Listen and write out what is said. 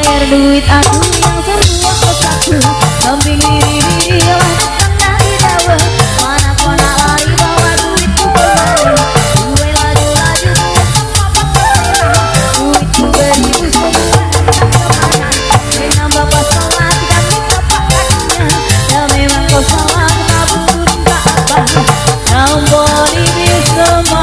duit aku yang semua kosaku kambing diri datang dari dawa mana kona lari bawa duitku kembali gue laju-laju semua pakai duitku beribu semua kemana dengan bapak sholat kaki bapak kakinya ya memang kau salah kabur tak apa nombor ini semua